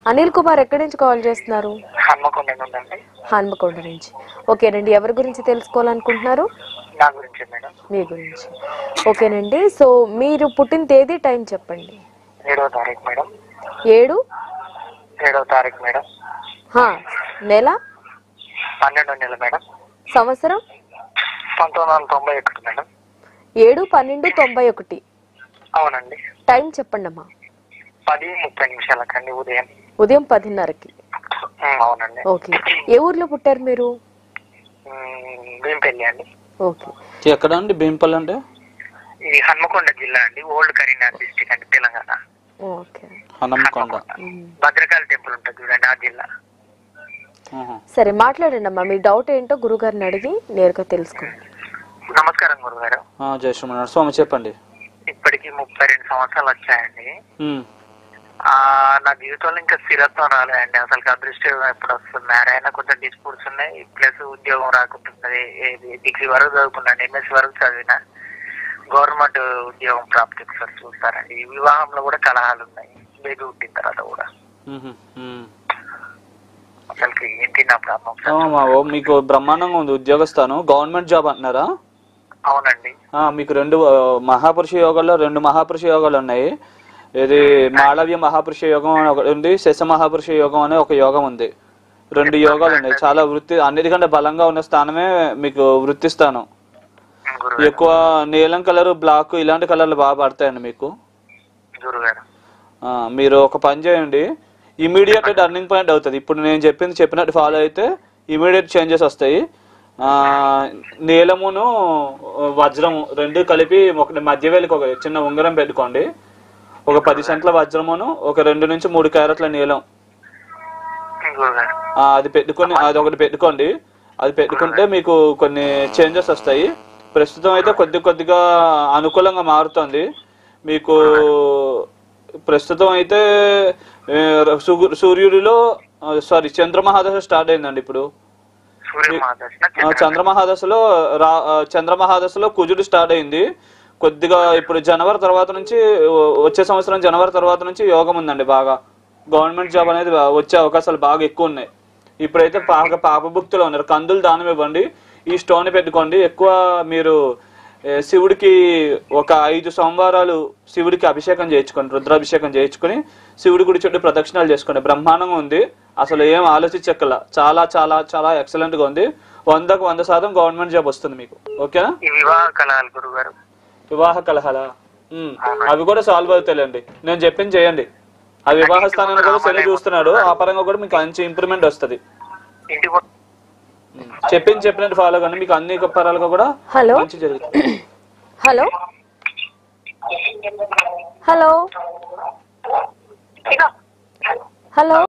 అనిల్ కుమార్ ఎక్కడి నుంచి కాల్ చేస్తున్నారు? హన్మకొండ నుండి. హన్మకొండ నుంచి. ఓకేనండి, ఎవరి గురించి తెలుసుకోవాలనుకుంటున్నారు? నా గురించి మేడం. మీ గురించి. ఓకేనండి, సో మీరు పుట్టిన తేదీ, టైం చెప్పండి. 7వ తారీఖు మేడం. 7వ తారీఖు మేడం. నెల 12వ నెల మేడం. సంవత్సరం 1991 మేడం. 7/12/91. అవునండి. టైం చెప్పండి అమ్మా. 10:30 ఉదయం 10:30కి. అవునండి. ఓకే, ఏ ఊర్లో పుట్టారు మీరు? భీంపల్లి అండి. ఓకే, ఎక్కడ అండి భీంపల్లి అంటే? ఇది హన్మకొండ జిల్లా అండి, ఓల్డ్ కరీంనగర్ డిస్ట్రిక్ట్ అండి, తెలంగాణ. ఓకే, హన్మకొండ భద్రకాళి టెంపుల్ ఉంటుంది చూడండి, ఆ జిల్లా. సరే మాట్లాడండి అమ్మా, మీ డౌట్ ఏంటో గురుగారిని అడిగి నేరుగా తెలుసుకోండి. నమస్కారం గురుగారు. జయ శ్రీమన్నారాయణ స్వామి, చెప్పండి. ఇప్పటికి 32 సంవత్సరాలు వచ్చాయండి. నా జీవితంలో ఇంకా స్థిరత్వం రాలేదండి. అసలు అదృష్టం ఎప్పుడు వస్తుంది? అయినా కొంచెం డిస్ప్యూట్స్ ఉన్నాయి, ప్లస్ ఉద్యోగం రాకుంటున్నది. డిగ్రీ వరకు చదువుకున్నాను, ఎంఎస్సీ వరకు చదివిన. గవర్నమెంట్ ఉద్యోగం ప్రాప్తికి సార్ చూస్తారండి. వివాహంలో కూడా కలహాలు ఉన్నాయి, బేబీ పుట్టిన తర్వాత కూడా. అసలు ఏంటి నా ప్రాబ్లం? మీకు బ్రహ్మాండంగా ఉంది ఉద్యోగస్థానం, గవర్నమెంట్ జాబ్ అంటున్నారా? అవునండి. మీకు 2 మహాపురుష యోగాల్లో 2 మహాపురుష యోగాలు ఉన్నాయి. ఇది మాళవ్య మహాపురుష యోగం అని ఒకటి ఉంది, శశ మహాపురుష యోగం అనే ఒక యోగం ఉంది. 2 యోగాలు ఉన్నాయి. చాలా అన్నిటికంటే బలంగా ఉన్న స్థానమే మీకు వృత్తి స్థానం. ఎక్కువ నీలం కలర్, బ్లాక్ ఇలాంటి కలర్లు బాగా పడతాయండి మీకు. మీరు ఒక పని చేయండి, ఇమీడియట్ టర్నింగ్ పాయింట్ అవుతుంది. ఇప్పుడు నేను చెప్పినట్టు ఫాలో అయితే ఇమీడియట్ చేంజెస్ వస్తాయి. నీలమును వజ్రము 2 కలిపి ఒక మధ్య వేలికి ఒక చిన్న ఉంగరం పెట్టుకోండి. ఒక 10 సెంట్ల వజ్రమును, ఒక 2 నుంచి 3 క్యారెట్ల నీలం, అది పెట్టుకొని అది ఒకటి పెట్టుకోండి. అది పెట్టుకుంటే మీకు కొన్ని చేంజెస్ వస్తాయి. ప్రస్తుతం అయితే కొద్దిగా అనుకూలంగా మారుతుంది మీకు. ప్రస్తుతం అయితే సూర్యుడిలో చంద్రమహాదశ స్టార్ట్ అయిందండి. ఇప్పుడు చంద్రమహాదశలో కుజుడు స్టార్ట్ అయింది. కొద్దిగా ఇప్పుడు జనవరి తర్వాత నుంచి, వచ్చే సంవత్సరం జనవరి తర్వాత నుంచి యోగం ఉందండి. బాగా గవర్నమెంట్ జాబ్ అనేది వచ్చే అవకాశాలు బాగా ఎక్కువ ఉన్నాయి. ఇప్పుడైతే పాపభుక్తులు ఉన్నారు. కందులు దానం ఇవ్వండి, ఈ స్టోన్ పెట్టుకోండి. ఎక్కువ మీరు శివుడికి ఒక 5 సోమవారాలు శివుడికి అభిషేకం చేయించుకోండి, రుద్రాభిషేకం చేయించుకుని శివుడి గుడి చుట్టూ ప్రదక్షిణాలు చేసుకోండి. బ్రహ్మాండంగా ఉంది, అసలు ఏం ఆలోచించక్కల. చాలా చాలా చాలా ఎక్సలెంట్ గా ఉంది. 100కు 100% గవర్నమెంట్ జాబ్ వస్తుంది మీకు. ఓకేనా? వివాహ కలహాలా? అవి కూడా సాల్వ్ అవుతాయండి. నేను చెప్పింది చేయండి. ఆ వివాహ స్థానాన్ని కూడా శని చూస్తున్నాడు, ఆ పరంగా కూడా మీకు మంచి ఇంప్రూవ్మెంట్ వస్తుంది. చెప్పినట్టు ఫాలో కానీ మీకు అన్ని పరాలుగా కూడా మంచి జరుగుతుంది. Hello hello hello.